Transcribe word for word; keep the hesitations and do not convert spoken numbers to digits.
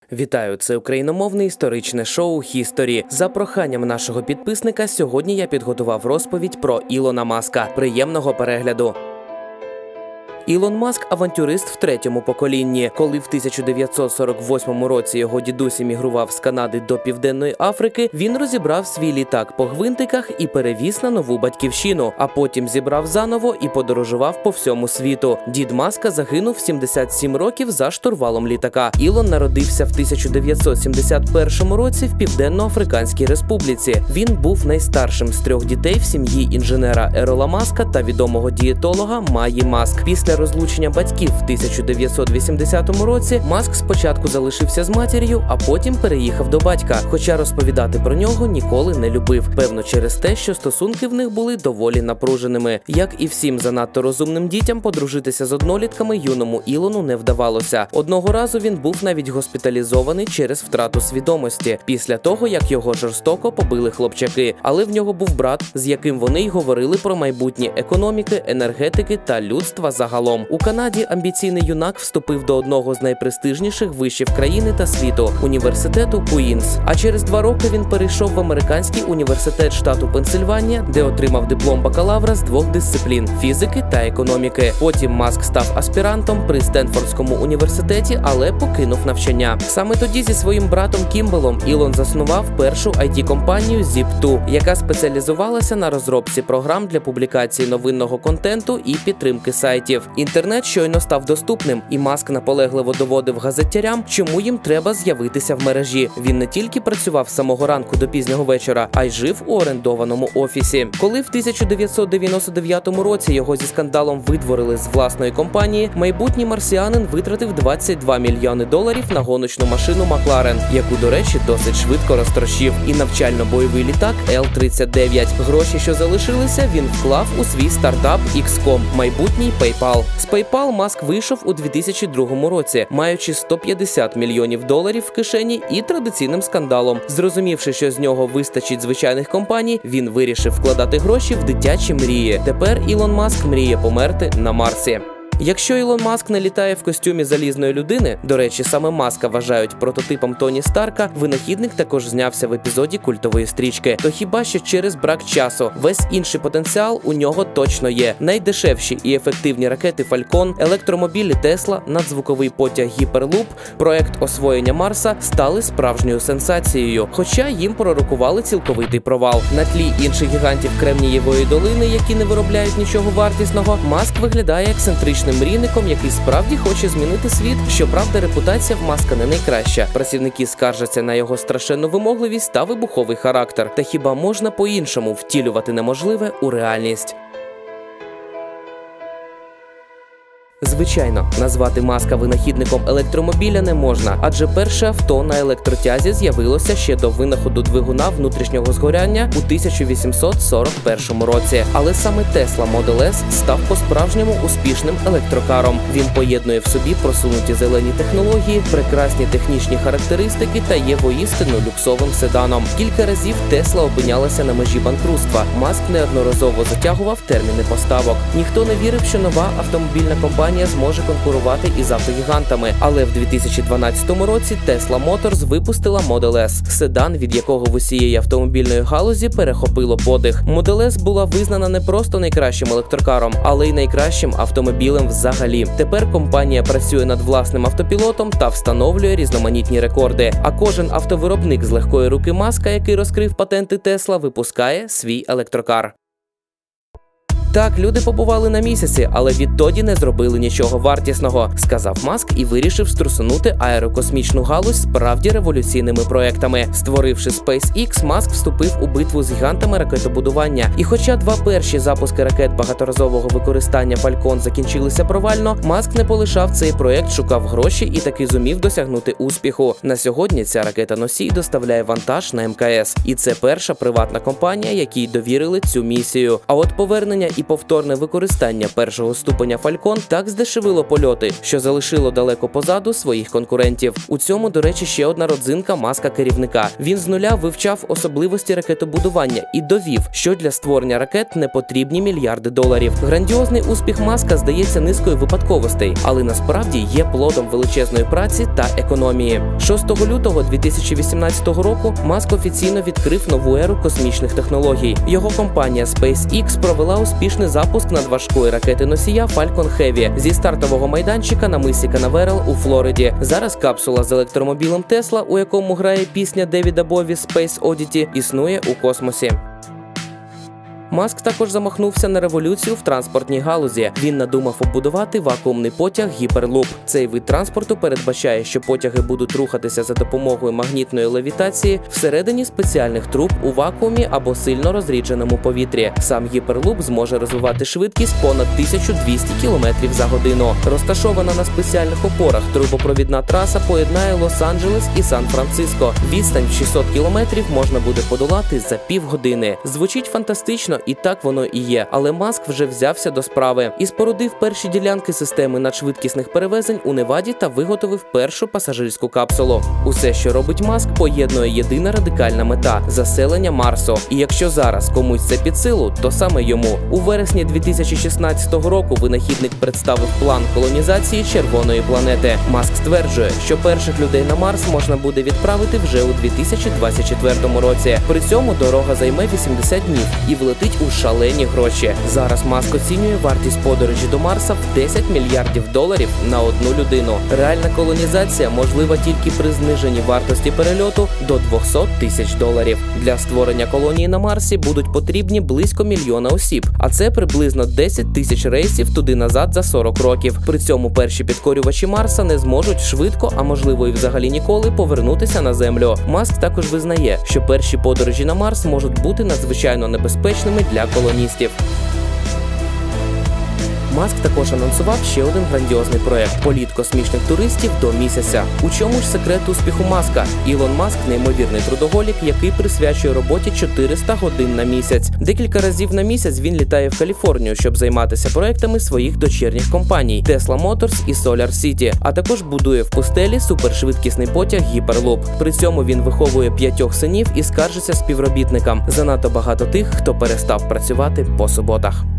Вітаю, це україномовне історичне шоу «Хісторі». За проханням нашого підписника сьогодні я підготував розповідь про Ілона Маска. Приємного перегляду! Ілон Маск – авантюрист в третьому поколінні. Коли в тисяча дев'ятсот сорок восьмому році його дідусь емігрував з Канади до Південної Африки, він розібрав свій літак по гвинтиках і перевіз на нову батьківщину, а потім зібрав заново і подорожував по всьому світу. Дід Маска загинув в сімдесят сім років за штурвалом літака. Ілон народився в тисяча дев'ятсот сімдесят першому році в Південно-Африканській Республіці. Він був найстаршим з трьох дітей в сім'ї інженера Ерола Маска та відомого дієтолога Майї Маск. Після розлучення батьків в тисяча дев'ятсот вісімдесятому році Маск спочатку залишився з матір'ю, а потім переїхав до батька, хоча розповідати про нього ніколи не любив. Певно, через те, що стосунки в них були доволі напруженими. Як і всім занадто розумним дітям, подружитися з однолітками юному Ілону не вдавалося. Одного разу він був навіть госпіталізований через втрату свідомості, після того, як його жорстоко побили хлопчаки. Але в нього був брат, з яким вони й говорили про майбутнє економіки, енергетики та людства загалом. У Канаді амбіційний юнак вступив до одного з найпрестижніших вишів країни та світу – університету Куїнс. А через два роки він перейшов в американський університет штату Пенсильванія, де отримав диплом бакалавра з двох дисциплін – фізики та економіки. Потім Маск став аспірантом при Стенфордському університеті, але покинув навчання. Саме тоді зі своїм братом Кімбелом Ілон заснував першу ай ті-компанію зіп ту, яка спеціалізувалася на розробці програм для публікації новинного контенту і підтримки сайтів. Інтернет щойно став доступним, і Маск наполегливо доводив газетярям, чому їм треба з'явитися в мережі. Він не тільки працював з самого ранку до пізнього вечора, а й жив у орендованому офісі. Коли в тисяча дев'ятсот дев'яносто дев'ятому році його зі скандалом видворили з власної компанії, майбутній марсіанин витратив двадцять два мільйони доларів на гоночну машину Макларен, яку, до речі, досить швидко розтрощив, і навчально-бойовий літак Ел тридцять дев'ять. Гроші, що залишилися, він вклав у свій стартап ікс ком, майбутній PayPal. З PayPal Маск вийшов у дві тисячі другому році, маючи сто п'ятдесят мільйонів доларів в кишені і традиційним скандалом. Зрозумівши, що з нього вистачить звичайних компаній, він вирішив вкладати гроші в дитячі мрії. Тепер Ілон Маск мріє померти на Марсі. Якщо Ілон Маск не літає в костюмі залізної людини, до речі, саме Маска вважають прототипом Тоні Старка, винахідник також знявся в епізоді культової стрічки. То хіба що через брак часу? Весь інший потенціал у нього точно є. Найдешевші і ефективні ракети Фалькон, електромобілі Тесла, надзвуковий потяг Гіперлуп, проект освоєння Марса стали справжньою сенсацією, хоча їм пророкували цілковитий провал. На тлі інших гігантів Кремнієвої долини, які не виробляють нічого вартісного, Маск виглядає ексцентричним мрійником, який справді хоче змінити світ. Щоправда, репутація в Маска не найкраща. Працівники скаржаться на його страшенну вимогливість та вибуховий характер. Та хіба можна по-іншому втілювати неможливе у реальність? Звичайно, назвати Маска винахідником електромобіля не можна, адже перше авто на електротязі з'явилося ще до винаходу двигуна внутрішнього згоряння у тисяча вісімсот сорок першому році. Але саме Tesla Model S став по-справжньому успішним електрокаром. Він поєднує в собі просунуті зелені технології, прекрасні технічні характеристики та є воістину люксовим седаном. Кілька разів Tesla опинялася на межі банкрутства. Маск неодноразово затягував терміни поставок. Ніхто не вірив, що нова автомобільна компанія зможе конкурувати із автогігантами, але в дві тисячі дванадцятому році Tesla Motors випустила Model S, седан, від якого в усієї автомобільної галузі перехопило подих. Model S була визнана не просто найкращим електрокаром, але й найкращим автомобілем взагалі. Тепер компанія працює над власним автопілотом та встановлює різноманітні рекорди. А кожен автовиробник з легкої руки Маска, який розкрив патенти Tesla, випускає свій електрокар. Так, люди побували на місяці, але відтоді не зробили нічого вартісного, сказав Маск і вирішив струсунути аерокосмічну галузь справді революційними проектами. Створивши SpaceX, Маск вступив у битву з гігантами ракетобудування. І хоча два перші запуски ракет багаторазового використання Falcon закінчилися провально, Маск не полишав цей проект, шукав гроші і таки зумів досягнути успіху. На сьогодні ця ракета-носій доставляє вантаж на ем ка ес. І це перша приватна компанія, якій довірили цю місію. А от повернення і повторне використання першого ступеня Falcon так здешевило польоти, що залишило далеко позаду своїх конкурентів. У цьому, до речі, ще одна родзинка Маска керівника. Він з нуля вивчав особливості ракетобудування і довів, що для створення ракет не потрібні мільярди доларів. Грандіозний успіх Маска здається низкою випадковостей, але насправді є плодом величезної праці та економії. шостого лютого дві тисячі вісімнадцятого року Маск офіційно відкрив нову еру космічних технологій. Його компанія SpaceX провела успішний запуск надважкої ракети-носія Falcon Heavy зі стартового майданчика на мисі Канаверал у Флориді. Зараз капсула з електромобілем Tesla, у якому грає пісня Девіда Бові Space Oddity, існує у космосі. Маск також замахнувся на революцію в транспортній галузі. Він надумав побудувати вакуумний потяг Hyperloop. Цей вид транспорту передбачає, що потяги будуть рухатися за допомогою магнітної левітації всередині спеціальних труб у вакуумі або сильно розрідженому повітрі. Сам Hyperloop зможе розвивати швидкість понад тисячу двісті кілометрів за годину. Розташована на спеціальних опорах, трубопровідна траса поєднає Лос-Анджелес і Сан-Франциско. Відстань в шістсот кілометрів можна буде подолати за півгодини. Звучить фантастично, і так воно і є, але Маск вже взявся до справи і спорудив перші ділянки системи надшвидкісних перевезень у Неваді та виготовив першу пасажирську капсулу. Усе, що робить Маск, поєднує єдина радикальна мета – заселення Марсу. І якщо зараз комусь це під силу, то саме йому. У вересні дві тисячі шістнадцятого року винахідник представив план колонізації червоної планети. Маск стверджує, що перших людей на Марс можна буде відправити вже у дві тисячі двадцять четвертому році. При цьому дорога займе вісімдесят днів і влетить у шалені гроші. Зараз Маск оцінює вартість подорожі до Марса в десять мільярдів доларів на одну людину. Реальна колонізація можлива тільки при зниженні вартості перельоту до двохсот тисяч доларів. Для створення колонії на Марсі будуть потрібні близько мільйона осіб, а це приблизно десять тисяч рейсів туди-назад за сорок років. При цьому перші підкорювачі Марса не зможуть швидко, а можливо і взагалі ніколи, повернутися на Землю. Маск також визнає, що перші подорожі на Марс можуть бути надзвичайно небезпечними для колоністів. Маск також анонсував ще один грандіозний проект – політ космічних туристів до місяця. У чому ж секрет успіху Маска? Ілон Маск – неймовірний трудоголік, який присвячує роботі чотириста годин на місяць. Декілька разів на місяць він літає в Каліфорнію, щоб займатися проектами своїх дочірніх компаній – Tesla Motors і Solar City, а також будує в пустелі супершвидкісний потяг Hyperloop. При цьому він виховує п'ятьох синів і скаржиться співробітникам. Занадто багато тих, хто перестав працювати по суботах.